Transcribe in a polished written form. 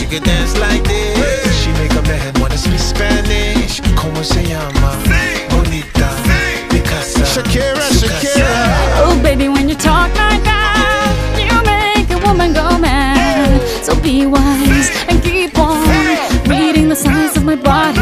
could dance like this. She make a man wanna speak Spanish. Como se llama? Bonita, Picasa, Shakira, Shakira. Oh baby, when you talk like that, you make a woman go mad. So be wise and keep on reading the signs of my body.